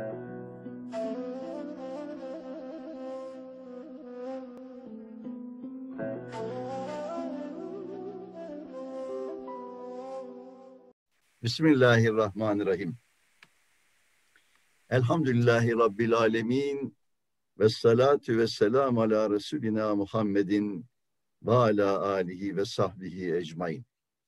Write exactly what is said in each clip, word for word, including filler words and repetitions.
Bismillahirrahmanirrahim. Elhamdülillahi Rabbil alemin. Ve salatu ve selamu ala Resulina Muhammedin ve ala alihi ve sahbihi ecmain.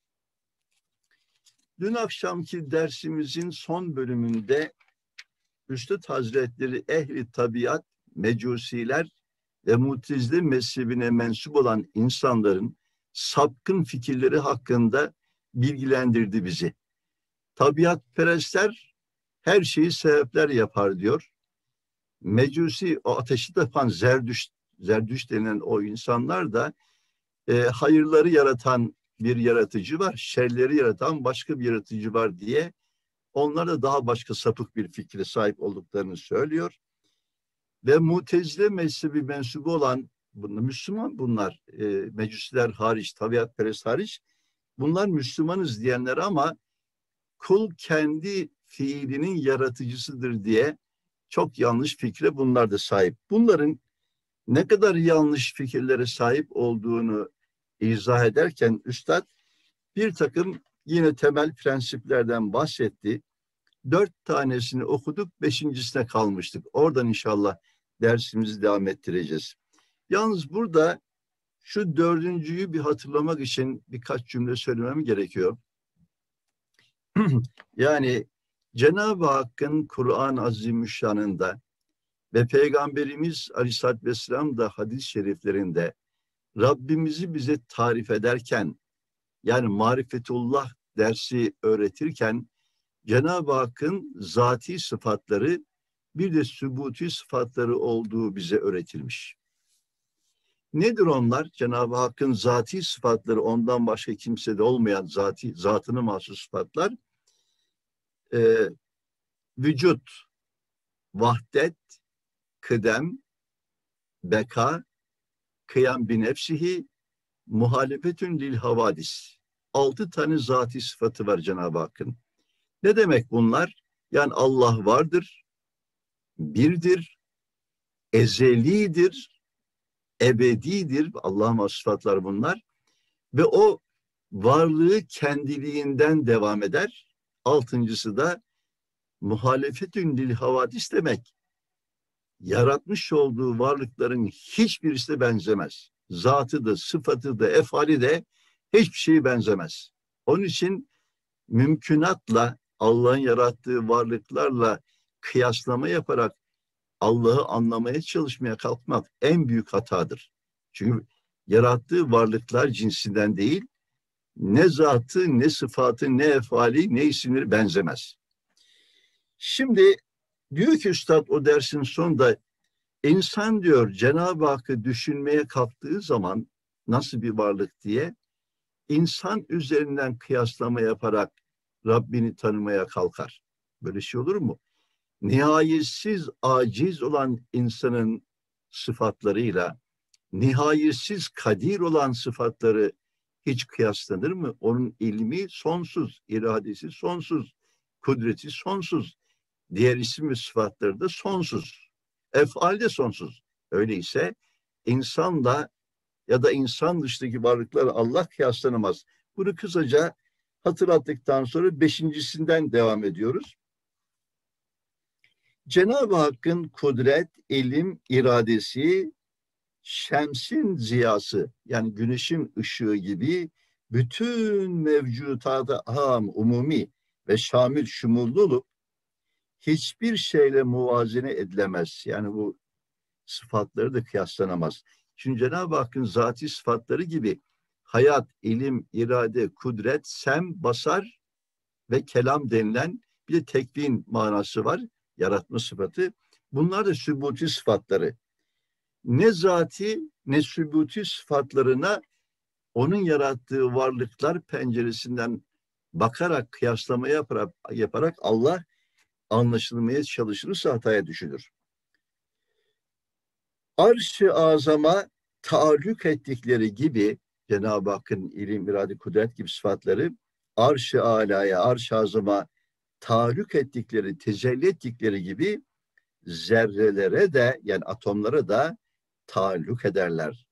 Dün akşamki dersimizin son bölümünde Üstad Hazretleri ehli tabiat, mecusiler ve Mutezile mezhebine mensup olan insanların sapkın fikirleri hakkında bilgilendirdi bizi. Tabiatperestler her şeyi sebepler yapar diyor. Mecusi, o ateşi tapan Zerdüşt, Zerdüşt denilen o insanlar da e, hayırları yaratan bir yaratıcı var, şerleri yaratan başka bir yaratıcı var diye onlar da daha başka sapık bir fikre sahip olduklarını söylüyor. Ve Mutezile mezhebi mensubu olan bunlar, Müslüman bunlar, e, Mecusiler hariç, tabiatperest hariç, bunlar Müslümanız diyenler ama kul kendi fiilinin yaratıcısıdır diye çok yanlış fikre bunlar da sahip. Bunların ne kadar yanlış fikirlere sahip olduğunu izah ederken Üstad bir takım yine temel prensiplerden bahsetti. Dört tanesini okuduk, beşincisine kalmıştık. Oradan inşallah dersimizi devam ettireceğiz. Yalnız burada şu dördüncüyü bir hatırlamak için birkaç cümle söylemem gerekiyor. Yani Cenab-ı Hakk'ın Kur'an-ı Azimüşşan'ında ve Peygamberimiz Aleyhisselatü Vesselam da hadis-i şeriflerinde Rabbimizi bize tarif ederken, yani marifetullah dersi öğretirken Cenab-ı Hakk'ın zati sıfatları bir de sübuti sıfatları olduğu bize öğretilmiş. Nedir onlar? Cenab-ı Hakk'ın zati sıfatları, ondan başka kimsede olmayan zati, zatına mahsus sıfatlar. Ee, vücut, vahdet, kıdem, beka, kıyam bi nefsihi, muhalefetün lil havadis. Altı tane zati sıfatı var Cenab-ı Hakk'ın. Ne demek bunlar? Yani Allah vardır, birdir, ezelidir, ebedidir. Allah'ın sıfatları bunlar. Ve o varlığı kendiliğinden devam eder. Altıncısı da muhalefetün lil havadis demek. Yaratmış olduğu varlıkların hiçbirisine benzemez. Zatı da, sıfatı da, efali de hiçbir şeye benzemez. Onun için mümkünatla, Allah'ın yarattığı varlıklarla kıyaslama yaparak Allah'ı anlamaya çalışmaya kalkmak en büyük hatadır. Çünkü yarattığı varlıklar cinsinden değil, ne zatı, ne sıfatı, ne efali, ne isimleri benzemez. Şimdi diyor ki Üstad o dersin sonunda, insan diyor Cenab-ı Hakk'ı düşünmeye kalktığı zaman nasıl bir varlık diye, insan üzerinden kıyaslama yaparak Rabbini tanımaya kalkar. Böyle şey olur mu? Nihayetsiz aciz olan insanın sıfatlarıyla nihayetsiz kadir olan sıfatları hiç kıyaslanır mı? Onun ilmi sonsuz, iradesi sonsuz, kudreti sonsuz, diğer isim ve sıfatları da sonsuz, efal de sonsuz. Öyleyse insanla ya da insan dışındaki varlıklarla Allah kıyaslanamaz. Bunu kısaca hatırlattıktan sonra beşincisinden devam ediyoruz. Cenab-ı Hakk'ın kudret, ilim, iradesi, şemsin ziyası, yani güneşin ışığı gibi bütün mevcutata ham, umumi ve şamil şumullu olup hiçbir şeyle muvazene edilemez. Yani bu sıfatları da kıyaslanamaz. Çünkü Cenab-ı Hakk'ın zati sıfatları gibi hayat, ilim, irade, kudret, sem, basar ve kelam denilen bir de tekvin manası var. Yaratma sıfatı. Bunlar da sübuti sıfatları. Ne zati ne sübuti sıfatlarına onun yarattığı varlıklar penceresinden bakarak, kıyaslama yaparak, yaparak Allah anlaşılmaya çalışılırsa hataya düşülür. Arş-ı azama taalluk ettikleri gibi Cenab-ı Hakk'ın ilim, irade, kudret gibi sıfatları arş-ı alaya, arş-ı azama tahallük ettikleri, tecelli ettikleri gibi zerrelere de yani atomlara da tahallük ederler.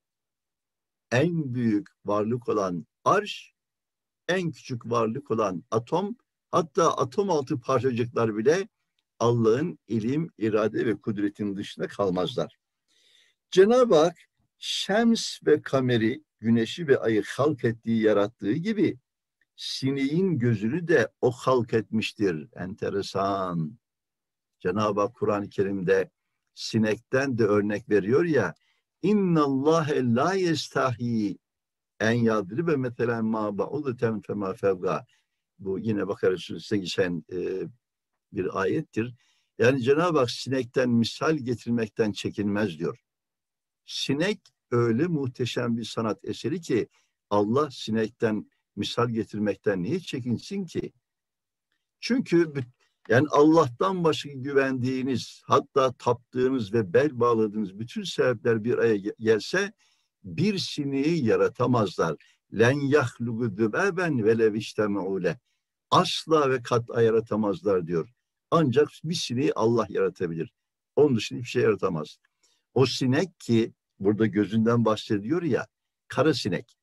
En büyük varlık olan arş, en küçük varlık olan atom, hatta atom altı parçacıklar bile Allah'ın ilim, irade ve kudretinin dışında kalmazlar. Cenab-ı Hak Şems ve Kamer'i, güneşi ve ayı halk ettiği, yarattığı gibi sineğin gözünü de o halk etmiştir. Enteresan. Cenab-ı Hak Kur'an-ı Kerim'de sinekten de örnek veriyor ya. İnnallâhe lâ yestahi en yadribe meselen mâ ba'udeten femâ fevgâ. Bu yine Bakara Suresi'ne geçen e, bir ayettir. Yani Cenab-ı Hak sinekten misal getirmekten çekinmez diyor. Sinek öyle muhteşem bir sanat eseri ki Allah sinekten misal getirmekten niye çekinsin ki? Çünkü yani Allah'tan başka güvendiğiniz, hatta taptığınız ve bel bağladığınız bütün sebepler bir araya gelse bir sineği yaratamazlar. Len yahlugu dübeben velev işteme'ule. Asla ve kat'a yaratamazlar diyor. Ancak bir sineği Allah yaratabilir. Onun dışında hiçbir şey yaratamaz. O sinek ki burada gözünden bahsediyor ya, kara sinek.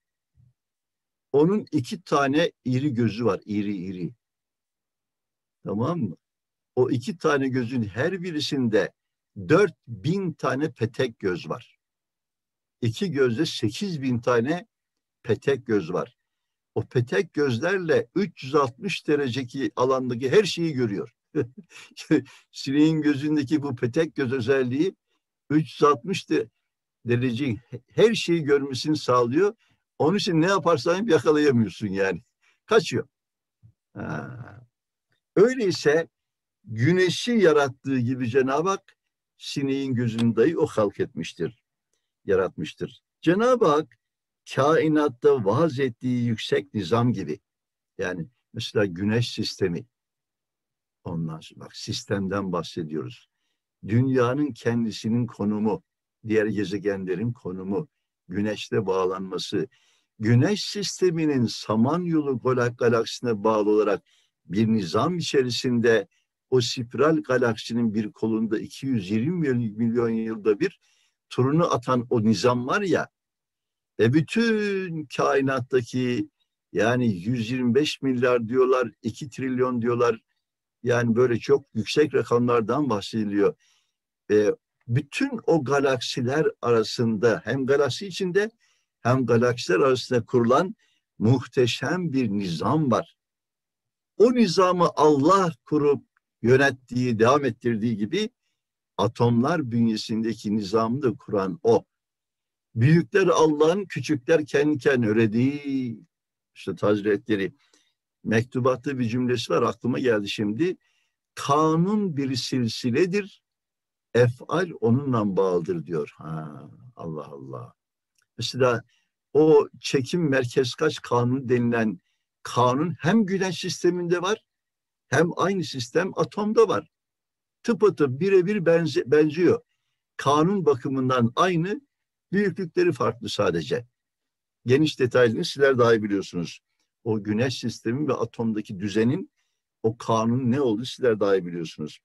Onun iki tane iri gözü var, iri iri. Tamam mı? O iki tane gözün her birisinde dört bin tane petek göz var. İki gözde sekiz bin tane petek göz var. O petek gözlerle üç yüz altmış dereceki alandaki her şeyi görüyor. Sineğin gözündeki bu petek göz özelliği üç yüz altmış de, derece her şeyi görmesini sağlıyor. Onun için ne yaparsan hep yakalayamıyorsun yani. Kaçıyor. Ha. Öyleyse güneşi yarattığı gibi Cenab-ı Hak sineğin gözünü dahi o halk etmiştir, yaratmıştır. Cenab-ı Hak kainatta vaaz ettiği yüksek nizam gibi, yani mesela güneş sistemi, ondan sonra bak sistemden bahsediyoruz. Dünyanın kendisinin konumu, diğer gezegenlerin konumu, güneşle bağlanması, güneş sisteminin Samanyolu galaksisine bağlı olarak bir nizam içerisinde o spiral galaksinin bir kolunda iki yüz yirmi milyon yılda bir turunu atan o nizam var ya, ve bütün kainattaki yani yüz yirmi beş milyar diyorlar, iki trilyon diyorlar, yani böyle çok yüksek rakamlardan bahsediliyor. E, bütün o galaksiler arasında hem galaksi içinde hem galaksiler arasında kurulan muhteşem bir nizam var. O nizamı Allah kurup yönettiği, devam ettirdiği gibi atomlar bünyesindeki nizamı da kuran o. Büyükler Allah'ın, küçükler kendi kendine öyle değil. İşte Hazretleri mektubatta bir cümlesi var, aklıma geldi şimdi. Kanun bir silsiledir, efal onunla bağlıdır diyor. Ha, Allah Allah. Mesela o çekim merkez kaç kanunu denilen kanun hem güneş sisteminde var hem aynı sistem atomda var. Tıpatıp birebir benze, benziyor. Kanun bakımından aynı, büyüklükleri farklı sadece. Geniş detaylarını sizler daha iyi biliyorsunuz. O güneş sistemi ve atomdaki düzenin o kanun ne olduğunu sizler daha iyi biliyorsunuz.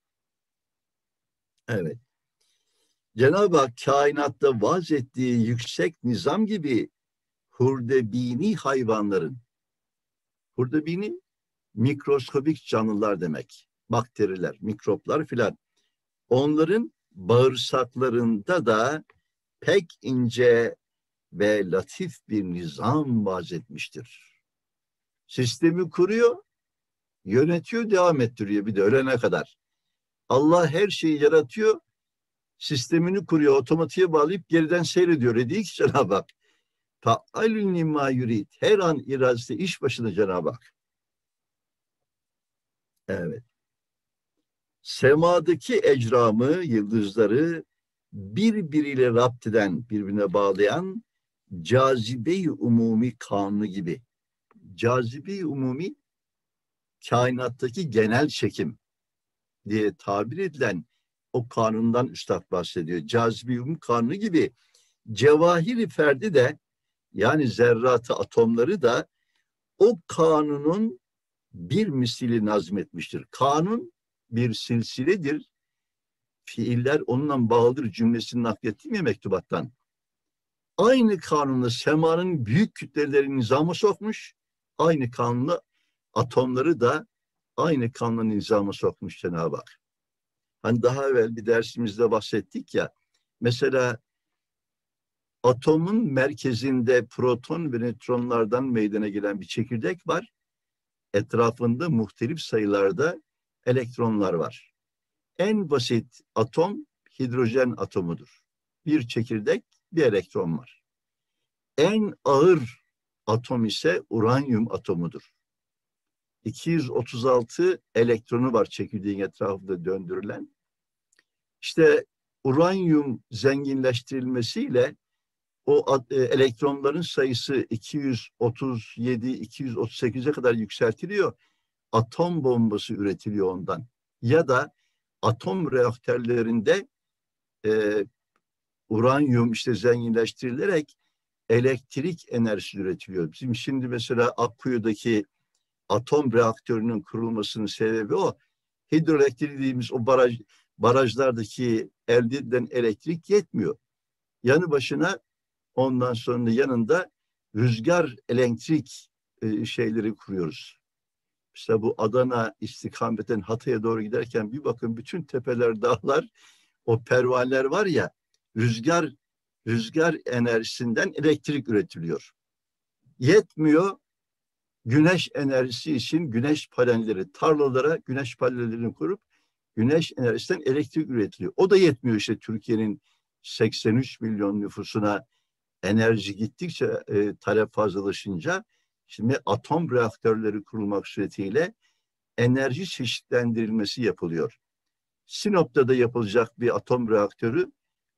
Evet. Cenab-ı Hak kainatta vaaz ettiği yüksek nizam gibi hurdebini hayvanların, hurdebini mikroskobik canlılar demek, bakteriler, mikroplar filan, onların bağırsaklarında da pek ince ve latif bir nizam vaaz etmiştir. Sistemi kuruyor, yönetiyor, devam ettiriyor bir de ölene kadar. Allah her şeyi yaratıyor, sistemini kuruyor, otomatiğe bağlayıp geriden seyrediyor. Dediği ki Cenab-ı Hak, fa'alun limâ yurid. Her an iradesi iş başında Cenab-ı Hak. Evet. Semadaki ecramı, yıldızları birbiriyle rapt eden, birbirine bağlayan cazibe-i umumi kanunu gibi. Cazibe-i umumi kainattaki genel çekim diye tabir edilen o kanundan üstad bahsediyor. Cazibe-i umumi kanunu gibi cevahiri ferdi de, yani zerratı, atomları da o kanunun bir misli nazmetmiştir. Kanun bir silsiledir. Fiiller onunla bağlıdır cümlesini naklettim ya mektubattan. Aynı kanunla semanın büyük kütlelerini nizama sokmuş. Aynı kanunla atomları da aynı kanunla nizama sokmuş Cenab-ı Hak. Hani daha evvel bir dersimizde bahsettik ya. Mesela atomun merkezinde proton ve nötronlardan meydana gelen bir çekirdek var. Etrafında muhtelif sayılarda elektronlar var. En basit atom hidrojen atomudur. Bir çekirdek, bir elektron var. En ağır atom ise uranyum atomudur. iki yüz otuz altı elektronu var çekirdeğin etrafında döndürülen. İşte uranyum zenginleştirilmesiyle o elektronların sayısı iki yüz otuz yedi iki yüz otuz sekize kadar yükseltiliyor. Atom bombası üretiliyor ondan. Ya da atom reaktörlerinde e, uranyum işte zenginleştirilerek elektrik enerjisi üretiliyor. Bizim şimdi mesela Akkuyu'daki atom reaktörünün kurulmasının sebebi o. Hidroelektrik dediğimiz o baraj, barajlardaki elde edilen elektrik yetmiyor. Yanı başına ondan sonra yanında rüzgar elektrik e, şeyleri kuruyoruz. İşte bu Adana istikameten Hatay'a doğru giderken bir bakın bütün tepeler, dağlar, o pervaneler var ya, rüzgar rüzgar enerjisinden elektrik üretiliyor. Yetmiyor, güneş enerjisi için güneş panelleri, tarlalara güneş panellerini kurup güneş enerjisinden elektrik üretiliyor. O da yetmiyor işte Türkiye'nin seksen üç milyon nüfusuna enerji gittikçe e, talep fazlalaşınca şimdi atom reaktörleri kurulmak suretiyle enerji çeşitlendirilmesi yapılıyor. Sinop'ta da yapılacak bir atom reaktörü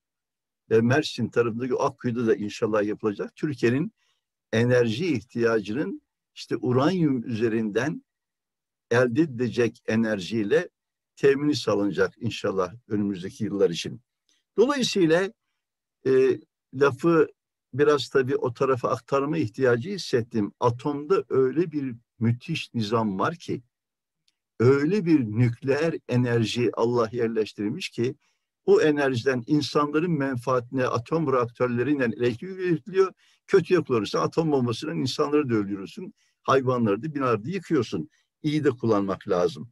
ve Mersin tarafındaki Akkuyu'da da inşallah yapılacak. Türkiye'nin enerji ihtiyacının işte uranyum üzerinden elde edilecek enerjiyle temini sağlanacak inşallah önümüzdeki yıllar için. Dolayısıyla e, lafı biraz tabii o tarafa aktarma ihtiyacı hissettim. Atomda öyle bir müthiş nizam var ki, öyle bir nükleer enerji Allah yerleştirmiş ki, o enerjiden insanların menfaatine atom reaktörleriyle elektrik üretiliyor. Kötüye kullanırsan atom bombasıyla insanları da öldürürsün. Hayvanları da binarda yıkıyorsun. İyi de kullanmak lazım.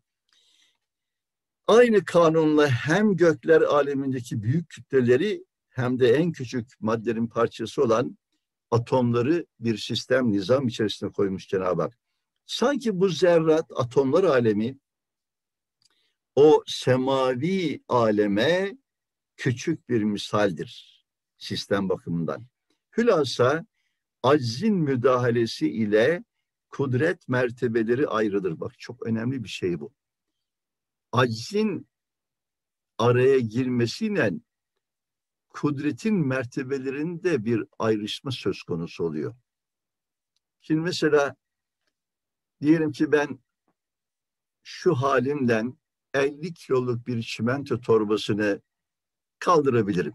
Aynı kanunla hem gökler alemindeki büyük kütleleri hem de en küçük maddelerin parçası olan atomları bir sistem, nizam içerisine koymuş Cenab-ı Hak. Sanki bu zerrat, atomlar alemi o semavi aleme küçük bir misaldir sistem bakımından. Hülasa aczin müdahalesi ile kudret mertebeleri ayrılır. Bak çok önemli bir şey bu. Aczin araya girmesiyle kudretin mertebelerinde bir ayrışma söz konusu oluyor. Şimdi mesela diyelim ki ben şu halimden elli kiloluk bir çimento torbasını kaldırabilirim.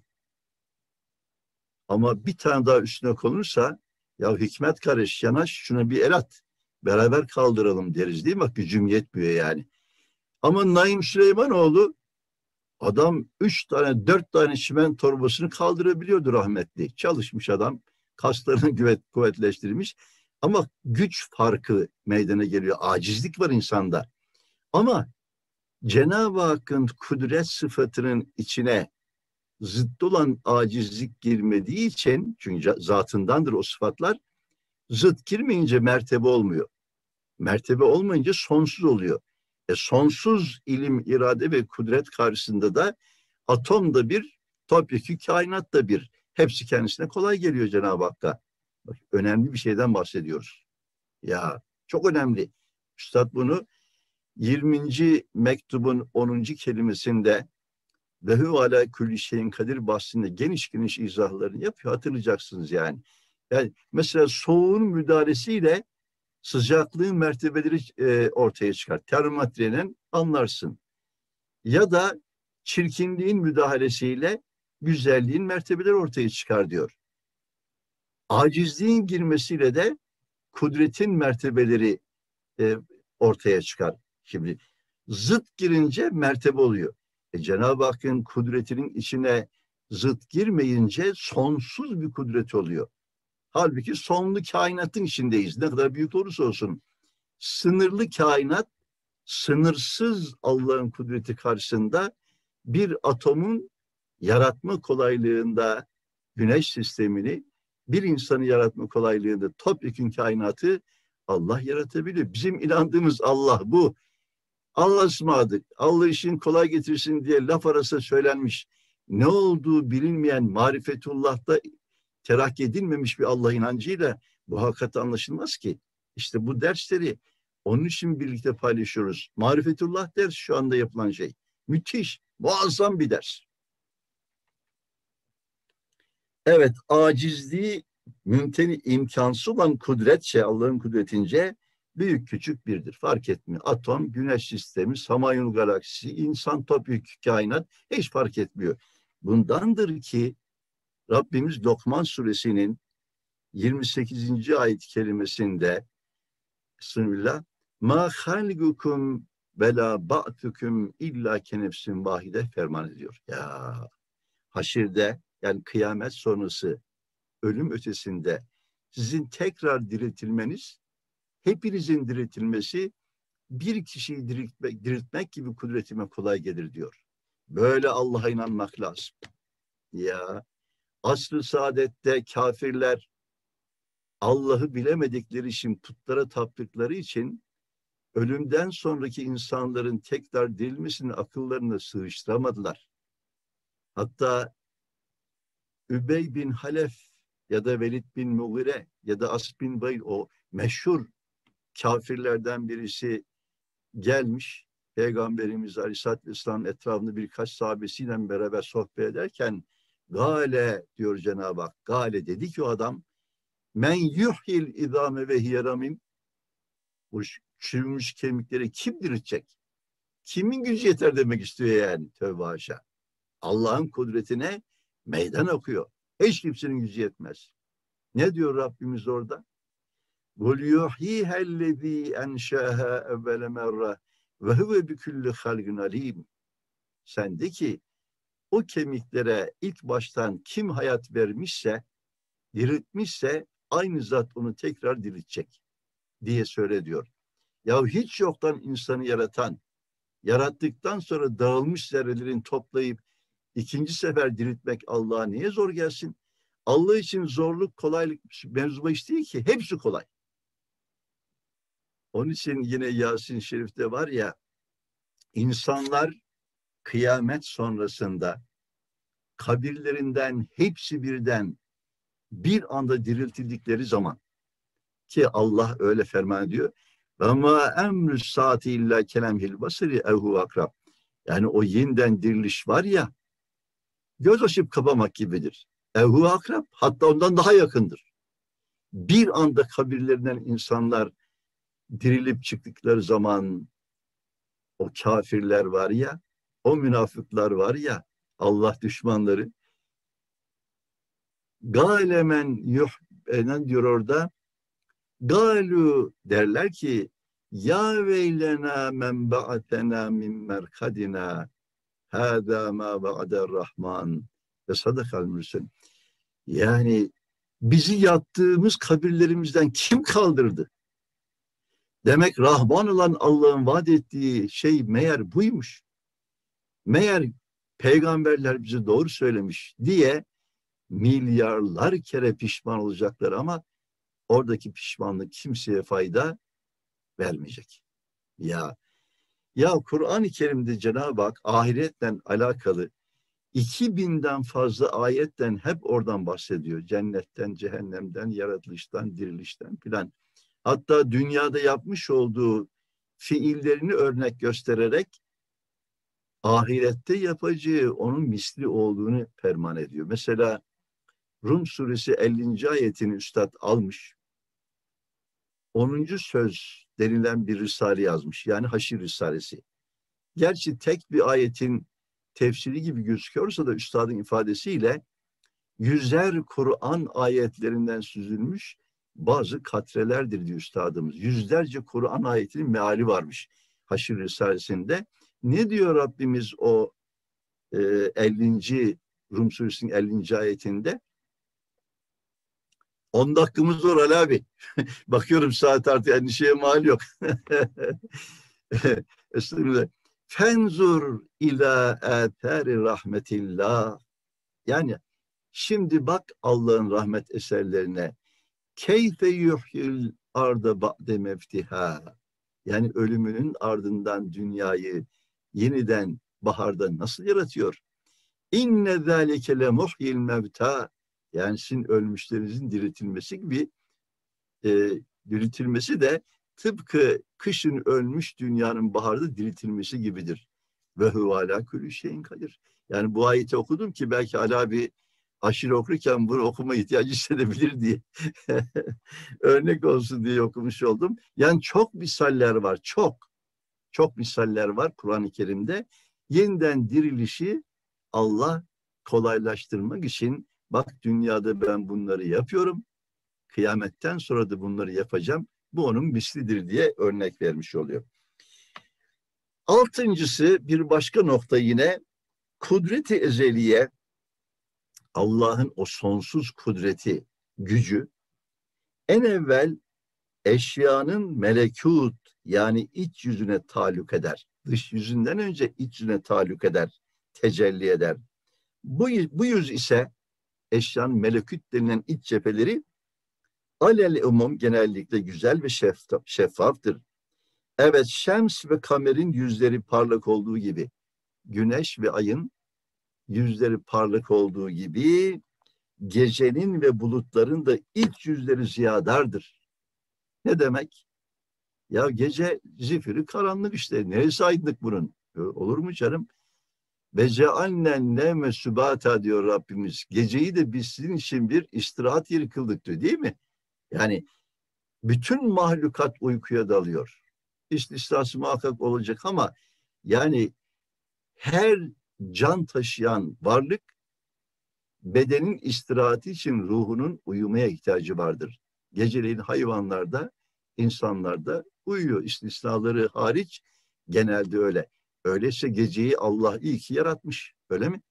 Ama bir tane daha üstüne konursa ya Hikmet kardeş yanaş şuna bir el at. Beraber kaldıralım deriz değil mi? Bak gücüm yetmiyor yani. Ama Naim Süleymanoğlu adam üç tane dört tane çimento torbasını kaldırabiliyordu rahmetli. Çalışmış adam. Kaslarını kuvvet, kuvvetleştirmiş. Ama güç farkı meydana geliyor. Acizlik var insanda. Ama Cenab-ı Hakk'ın kudret sıfatının içine zıt olan acizlik girmediği için, çünkü zatındandır o sıfatlar, zıt girmeyince mertebe olmuyor. Mertebe olmayınca sonsuz oluyor. E sonsuz ilim, irade ve kudret karşısında da atom da bir, topyekün kainat da bir. Hepsi kendisine kolay geliyor Cenab-ı Hakk'a. Bak, önemli bir şeyden bahsediyoruz. Ya çok önemli. Üstad bunu yirminci mektubun onuncu kelimesinde ve hu ala külli şeyin kadir bahsinde geniş geniş izahlarını yapıyor. Hatırlayacaksınız yani. Yani mesela soğuğun müdahalesiyle sıcaklığın mertebeleri e, ortaya çıkar. Termometreyle anlarsın. Ya da çirkinliğin müdahalesiyle güzelliğin mertebeleri ortaya çıkar diyor. Acizliğin girmesiyle de kudretin mertebeleri e, ortaya çıkar. Şimdi zıt girince mertebe oluyor. E, Cenab-ı Hakk'ın kudretinin içine zıt girmeyince sonsuz bir kudret oluyor. Halbuki sonlu kainatın içindeyiz. Ne kadar büyük olursa olsun. Sınırlı kainat, sınırsız Allah'ın kudreti karşısında bir atomun yaratma kolaylığında güneş sistemini, bir insanı yaratma kolaylığında topyekün kainatı Allah yaratabiliyor. Bizim inandığımız Allah bu. Allah'a ısmarladık. Allah işin kolay getirsin diye laf arası söylenmiş. Ne olduğu bilinmeyen marifetullah'ta terakki edilmemiş bir Allah inancıyla bu hakikat anlaşılmaz ki. İşte bu dersleri onun için birlikte paylaşıyoruz. Marifetullah ders şu anda yapılan şey. Müthiş, muazzam bir ders. Evet, acizliği mümkün imkansız olan kudretçe, Allah'ın kudretince büyük küçük birdir. Fark etmiyor. Atom, güneş sistemi, Samanyolu galaksisi, insan topyekün kainat hiç fark etmiyor. Bundandır ki Rabbimiz Lokman suresinin yirmi sekizinci ayet kelimesinde Bismillah ma halgukum bela ba'tukum illa kenefsin vahide ferman ediyor. Ya haşirde yani kıyamet sonrası ölüm ötesinde sizin tekrar diriltilmeniz, hepinizin diriltilmesi bir kişiyi diriltmek, diriltmek gibi kudretime kolay gelir diyor. Böyle Allah'a inanmak lazım. Ya asr-ı saadette kafirler Allah'ı bilemedikleri için, putlara taptıkları için ölümden sonraki insanların tekrar dirilmesini akıllarına sığıştıramadılar. Hatta Übey bin Halef ya da Velid bin Mughire ya da As bin Bayl, o meşhur kafirlerden birisi gelmiş. Peygamberimiz Aleyhisselatü Vesselam etrafında birkaç sahabesiyle beraber sohbet ederken gale diyor Cenab-ı Hak. Gale dedi ki o adam men yuhyil idame ve hiyeramim, bu çürümüş kemikleri kim diriltecek? Kimin gücü yeter demek istiyor yani. Tövbe haşa. Allah'ın kudretine meydan okuyor. Hiç kimsenin gücü yetmez. Ne diyor Rabbimiz orada? قُلْ يُحْيِيهَا الَّذ۪ي اَنْشَاهَا اَوَّلَ مَرَّةٍ وَهُوَ بِكُلِّ خَلْقٍ عَلِيمٍ. Sen de ki o kemiklere ilk baştan kim hayat vermişse, diriltmişse aynı zat onu tekrar diriltecek diye söyle diyor. Ya hiç yoktan insanı yaratan, yarattıktan sonra dağılmış zerrelerin toplayıp ikinci sefer diriltmek Allah'a niye zor gelsin? Allah için zorluk, kolaylık mevzu iş değil ki. Hepsi kolay. Onun için yine Yasin Şerif'te var ya, insanlar kıyamet sonrasında kabirlerinden hepsi birden bir anda diriltildikleri zaman, ki Allah öyle ferman ediyor. Ama emrü saati illa kelemhil basri ehu akrab. Yani o yeniden diriliş var ya, göz açıp kapamak gibidir. Ehu akrab, hatta ondan daha yakındır. Bir anda kabirlerinden insanlar dirilip çıktıkları zaman o kafirler var ya, o münafıklar var ya, Allah düşmanları, galemen yuh, ne diyor orada? Galu derler ki ya veylena men ba'atena min merkadina hâdâ mâ ba'der rahman ve sadakal mürsel. Yani bizi yattığımız kabirlerimizden kim kaldırdı? Demek Rahman olan Allah'ın vaat ettiği şey meğer buymuş. Meğer peygamberler bize doğru söylemiş diye milyarlar kere pişman olacaklar ama oradaki pişmanlık kimseye fayda vermeyecek. Ya ya Kur'an-ı Kerim'de Cenab-ı Hak ahiretle alakalı iki binden fazla ayetten hep oradan bahsediyor. Cennetten, cehennemden, yaratılıştan, dirilişten filan. Hatta dünyada yapmış olduğu fiillerini örnek göstererek ahirette yapacağı onun misli olduğunu ferman ediyor. Mesela Rum suresi ellinci ayetini üstad almış. onuncu söz denilen bir risale yazmış. Yani Haşir Risalesi. Gerçi tek bir ayetin tefsiri gibi gözüküyorsa da üstadın ifadesiyle yüzer Kur'an ayetlerinden süzülmüş bazı katrelerdir diyor üstadımız. Yüzlerce Kur'an ayetinin meali varmış Haşr Risalesi'nde. Ne diyor Rabbimiz o e, ellinci. Rum Suresinin ellinci ayetinde? on dakikamız var Ali abi. Bakıyorum saat artık, endişeye mal yok. Estağfirullah. Fenzur ila âthâri rahmetillah. Yani şimdi bak Allah'ın rahmet eserlerine. Keyfe yuhyil arda ba'de mevtiha. Yani ölümünün ardından dünyayı yeniden baharda nasıl yaratıyor? İnne zâlike le muhyil mevta. Yani sizin ölmüşlerinizin diriltilmesi gibi, e, diriltilmesi de tıpkı kışın ölmüş dünyanın baharda diriltilmesi gibidir. Ve huve alâ kulli şeyin kadir. Yani bu ayeti okudum ki belki Ali abi aşırı okurken bunu okuma ihtiyacı hissedebilir diye. Örnek olsun diye okumuş oldum. Yani çok misaller var, çok. Çok misaller var Kur'an-ı Kerim'de. Yeniden dirilişi Allah kolaylaştırmak için, bak dünyada ben bunları yapıyorum, kıyametten sonra da bunları yapacağım, bu onun mislidir diye örnek vermiş oluyor. Altıncısı, bir başka nokta yine kudret-i ezeliye, Allah'ın o sonsuz kudreti, gücü en evvel eşyanın melekut yani iç yüzüne taluk eder. Dış yüzünden önce iç yüzüne taluk eder, tecelli eder. Bu, bu yüz ise eşyanın melekut denilen iç cepheleri alel umum genellikle güzel ve şeffaf, şeffaftır. Evet, Şems ve Kamer'in yüzleri parlak olduğu gibi, Güneş ve Ay'ın yüzleri parlak olduğu gibi, gecenin ve bulutların da iç yüzleri ziyadardır. Ne demek? Ya gece zifiri karanlık işte. Neresi aydınlık bunun? Olur mu canım? Ve cealnen neme sübata diyor Rabbimiz. Geceyi de biz sizin için bir istirahat yeri kıldık diyor, değil mi? Yani bütün mahlukat uykuya dalıyor. İstisnası muhakkak olacak ama yani her can taşıyan varlık bedenin istirahati için ruhunun uyumaya ihtiyacı vardır. Geceleyin hayvanlarda, insanlarda uyuyor. İstisnaları hariç genelde öyle. Öyleyse geceyi Allah iyi ki yaratmış. Öyle mi?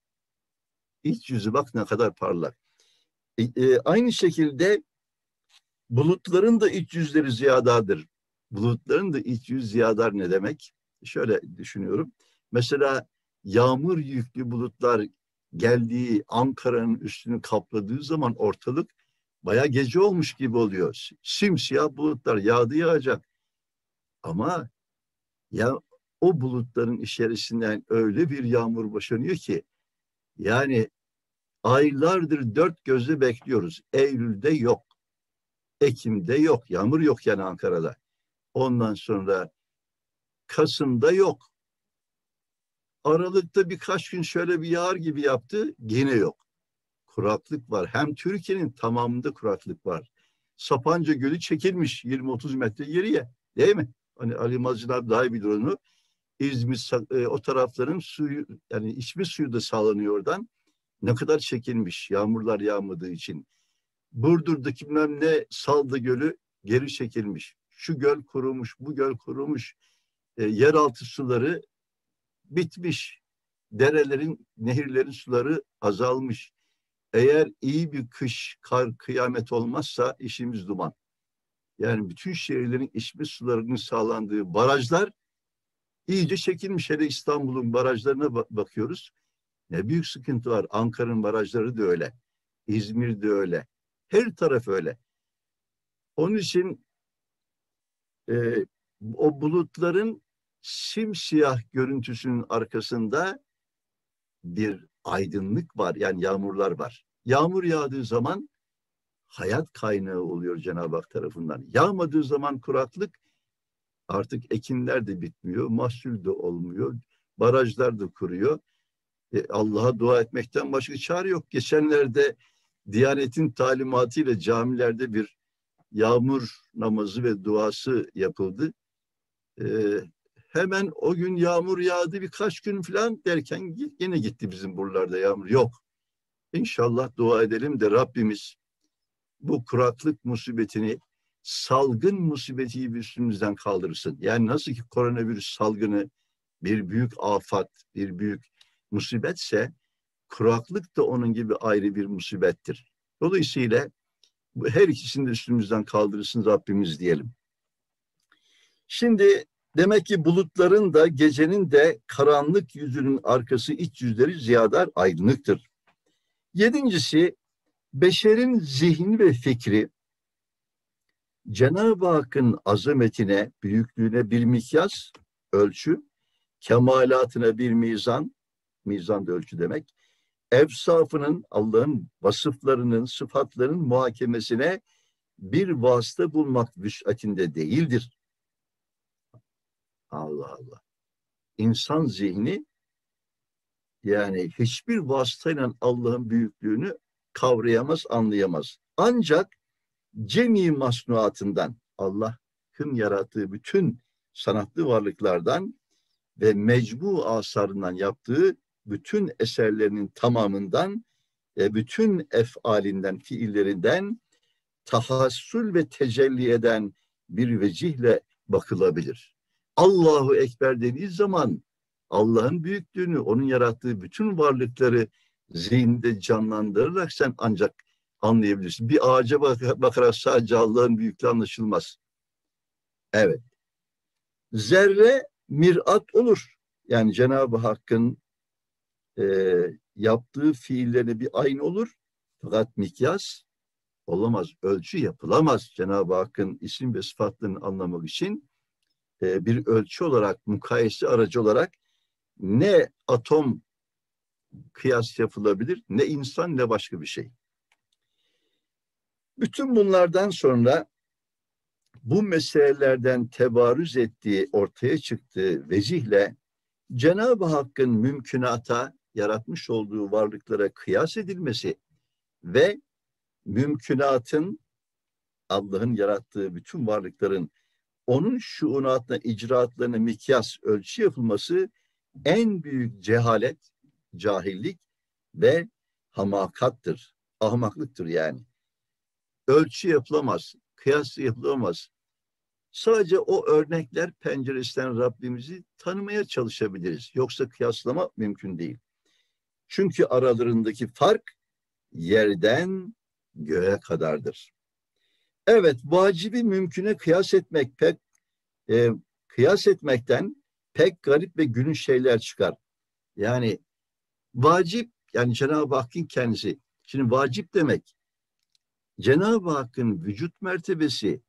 İç yüzü bak ne kadar parlak. E, e, aynı şekilde bulutların da iç yüzleri ziyadadır. Bulutların da iç yüz ziyadar ne demek? Şöyle düşünüyorum. Mesela yağmur yüklü bulutlar geldiği Ankara'nın üstünü kapladığı zaman ortalık bayağı gece olmuş gibi oluyor. Simsiyah bulutlar yağdı yağacak. Ama ya o bulutların içerisinden öyle bir yağmur boşanıyor ki yani aylardır dört gözle bekliyoruz. Eylül'de yok. Ekim'de yok. Yağmur yok yani Ankara'da. Ondan sonra Kasım'da yok. Aralık'ta birkaç gün şöyle bir yağar gibi yaptı. Yine yok. Kuraklık var. Hem Türkiye'nin tamamında kuraklık var. Sapanca Gölü çekilmiş yirmi otuz metre geriye. Değil mi? Hani Ali Mazcın abi daha iyi bilir onu. İzmir e, o tarafların suyu, yani içme suyu da sağlanıyor oradan. Ne kadar çekilmiş yağmurlar yağmadığı için. Burdur'daki bilmem ne Salda Gölü geri çekilmiş. Şu göl kurumuş, bu göl kurumuş. E, yeraltı suları bitmiş. Derelerin, nehirlerin suları azalmış. Eğer iyi bir kış, kar, kıyamet olmazsa işimiz duman. Yani bütün şehirlerin içme sularının sağlandığı barajlar iyice çekilmiş. Hele İstanbul'un barajlarına bakıyoruz. Ne büyük sıkıntı var. Ankara'nın barajları da öyle. İzmir de öyle. Her taraf öyle. Onun için e, o bulutların simsiyah görüntüsünün arkasında bir aydınlık var. Yani yağmurlar var. Yağmur yağdığı zaman hayat kaynağı oluyor Cenab-ı Hak tarafından. Yağmadığı zaman kuraklık, artık ekinler de bitmiyor, mahsul de olmuyor, barajlar da kuruyor. E, Allah'a dua etmekten başka çare yok. Geçenlerde Diyanet'in talimatıyla camilerde bir yağmur namazı ve duası yapıldı. Ee, hemen o gün yağmur yağdı birkaç gün falan derken yine gitti bizim buralarda yağmur. Yok. İnşallah dua edelim de Rabbimiz bu kuraklık musibetini, salgın musibeti üstümüzden kaldırırsın. Yani nasıl ki koronavirüs salgını bir büyük afat, bir büyük musibetse, kuraklık da onun gibi ayrı bir musibettir. Dolayısıyla her ikisini de üstümüzden kaldırırsın Rabbimiz diyelim. Şimdi demek ki bulutların da gecenin de karanlık yüzünün arkası iç yüzleri ziyadar aydınlıktır. Yedincisi, beşerin zihni ve fikri Cenab-ı Hakk'ın azametine, büyüklüğüne bir mikyas, ölçü, kemalatına bir mizan, mizan da ölçü demek, evsafının, Allah'ın vasıflarının, sıfatlarının muhakemesine bir vasıta bulmak vüs'atinde değildir. Allah Allah. İnsan zihni yani hiçbir vasıtayla Allah'ın büyüklüğünü kavrayamaz, anlayamaz. Ancak cemi masnuatından, Allah'ın yarattığı bütün sanatlı varlıklardan ve mecbu asarından yaptığı bütün eserlerinin tamamından ve bütün efalinden, fiillerinden tahassül ve tecelli eden bir vecihle bakılabilir. Allahu Ekber dediği zaman Allah'ın büyüklüğünü, onun yarattığı bütün varlıkları zihinde canlandırarak sen ancak anlayabilirsin. Bir ağaca bakarak sadece Allah'ın büyüklüğü anlaşılmaz. Evet. Zerre mirat olur. Yani Cenab-ı Hakk'ın e, yaptığı fiillerine bir aynı olur. Fakat mikyas olamaz, ölçü yapılamaz. Cenab-ı Hakk'ın isim ve sıfatlarını anlamak için e, bir ölçü olarak, mukayese aracı olarak ne atom kıyas yapılabilir, ne insan, ne başka bir şey. Bütün bunlardan sonra bu meselelerden tebarüz ettiği, ortaya çıktığı vecihle Cenab-ı Hakk'ın mümkünata, yaratmış olduğu varlıklara kıyas edilmesi ve mümkünatın, Allah'ın yarattığı bütün varlıkların onun şuunatına, icraatlarına mikyas, ölçü yapılması en büyük cehalet, cahillik ve hamakattır. Ahmaklıktır yani. Ölçü yapılamaz, kıyas yapılamaz. Sadece o örnekler penceresinden Rabbimizi tanımaya çalışabiliriz. Yoksa kıyaslama mümkün değil. Çünkü aralarındaki fark yerden göğe kadardır. Evet, vacibi mümküne kıyas etmek pek e, kıyas etmekten pek garip ve gülünç şeyler çıkar. Yani vacip, yani Cenab-ı Hakk'ın kendisi. Şimdi vacip demek, Cenab-ı Hakk'ın vücut mertebesi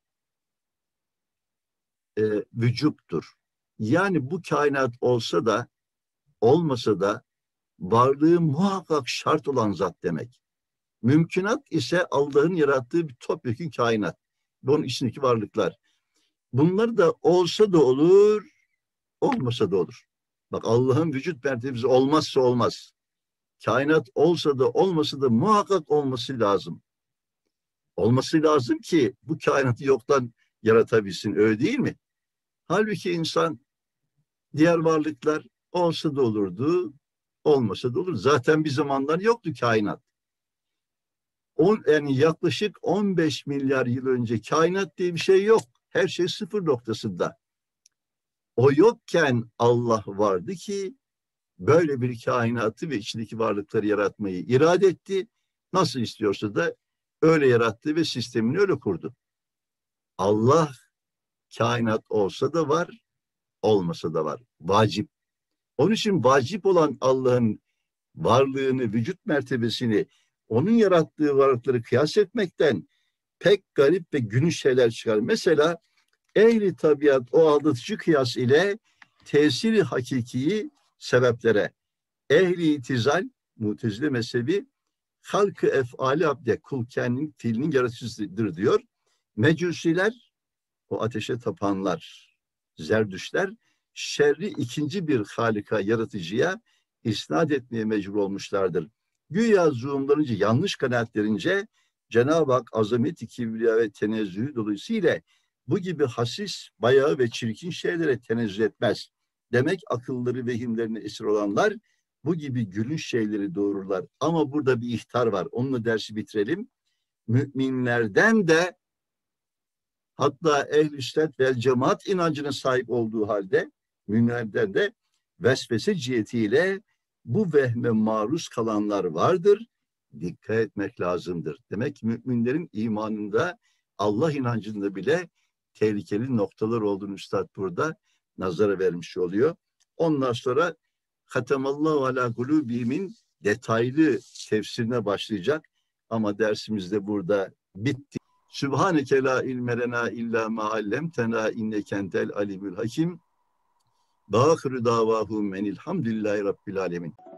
e, vücuttur. Yani bu kainat olsa da olmasa da varlığı muhakkak şart olan zat demek. Mümkünat ise Allah'ın yarattığı bir topyekün kainat. Bunun içindeki varlıklar. Bunlar da olsa da olur, olmasa da olur. Bak, Allah'ın vücut mertebesi olmazsa olmaz. Kainat olsa da olmasa da muhakkak olması lazım. Olması lazım ki bu kainatı yoktan yaratabilsin, öyle değil mi? Halbuki insan, diğer varlıklar olsa da olurdu, olmasa da olur. Zaten bir zamanlar yoktu kainat. On, yani yaklaşık on beş milyar yıl önce kainat diye bir şey yok. Her şey sıfır noktasında. O yokken Allah vardı ki böyle bir kainatı ve içindeki varlıkları yaratmayı irade etti. Nasıl istiyorsa da öyle yarattı ve sistemini öyle kurdu. Allah kainat olsa da var, olmasa da var. Vacip. Onun için vacip olan Allah'ın varlığını, vücut mertebesini, onun yarattığı varlıkları kıyas etmekten pek garip ve günü şeyler çıkar. Mesela ehli tabiat o aldatıcı kıyas ile tesiri hakikiyi sebeplere, ehli itizal, Mutezile mezhebi, halkı efali abde, kul kendinin fiilinin yaratıcısıdır diyor. Mecusiler, o ateşe tapanlar, zerdüşler, şerri ikinci bir halika, yaratıcıya isnat etmeye mecbur olmuşlardır. Güya zuhumlarınca, yanlış kanaatlerince Cenab-ı Hak azameti, kibriya ve tenezzühü dolayısıyla bu gibi hasis, bayağı ve çirkin şeylere tenezzül etmez. Demek akılları vehimlerine esir olanlar bu gibi gülünç şeyleri doğururlar. Ama burada bir ihtar var. Onunla dersi bitirelim. müminlerden de, hatta ehl-i sünnet vel cemaat inancına sahip olduğu halde müminlerden de vesvese cihetiyle bu vehme maruz kalanlar vardır. Dikkat etmek lazımdır. Demek ki müminlerin imanında, Allah inancında bile tehlikeli noktalar olduğunu üstad burada nazara vermiş oluyor. Ondan sonra Hatemallahu ala kulubihim'in detaylı tefsirine başlayacak. Ama dersimiz de burada bitti. Sübhaneke la ilme lena illa ma allemtena inneke entel alimul hakim. Ve ahiru davahum enilhamdülillahi rabbil alemin.